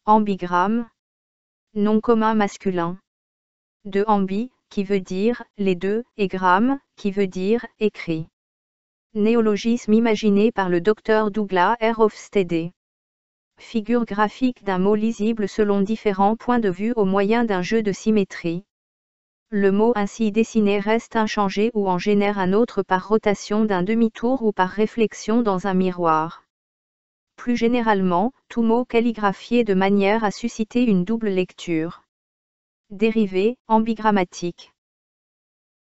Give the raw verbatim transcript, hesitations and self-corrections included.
Ambigramme. Nom commun masculin. De ambi, qui veut dire les deux, et gramme, qui veut dire écrit. Néologisme imaginé par le docteur Douglas R. Hofstede. Figure graphique d'un mot lisible selon différents points de vue au moyen d'un jeu de symétrie. Le mot ainsi dessiné reste inchangé ou en génère un autre par rotation d'un demi-tour ou par réflexion dans un miroir. Plus généralement, tout mot calligraphié de manière à susciter une double lecture. Dérivé, ambigrammatique.